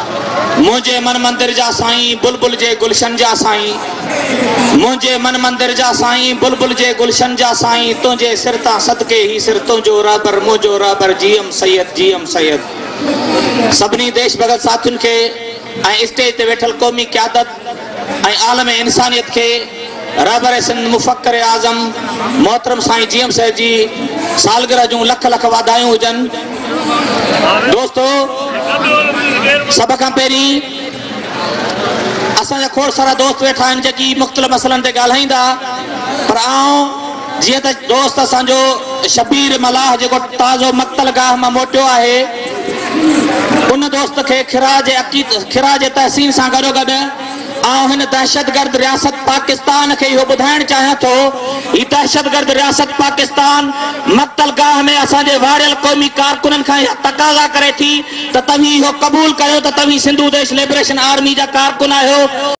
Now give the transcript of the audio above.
मुझे मन मंदिर जा साईं बुलबुल जे गुलशन जा साईं मुझे मन मंदिर जा साईं बुलबुल जे गुलशन जा साईं तुझे सिरता सदके ही सिर तुझो राबर मुझो राबर जीएम सैयद सबनी देश भगत साथियुन के स्टेज ते वेठल कौमी क़यादत आलम इंसानियत के राबर सिंध मुफक्कर आजम मोहतरम साईं जीएम साहिब जी सालगिरह जूं लख लख वाधायूं हुजन। दोस्तों सब खां पहिरीं असांजा खोड़ सारा दोस्त वेठा आहिनि जेकी मुख़्तलिफ़ मसइलनि ते ॻाल्हाईंदा, पर आउं जीअं त दोस्त असांजो शबीर मलाह जेको ताज़ो मक़तल गाह मां मोटियो आहे उन दोस्त खे खिराज तहसीन सां गॾोगॾु आउं हिन दहशतगर्द रियासत पाकिस्तान खे इहो ॿुधाइण चाहियां थो ही दहशतगर्द रियासत पाकिस्तान मक़तल गाह में असांजे वारियल क़ौमी कारकुननि खां इहा तक़ाज़ा करे थी त तव्हीं इहो क़बूल कयो त तव्हीं सिंधु देश लिबरेशन आर्मी जा कारकुन आहियो।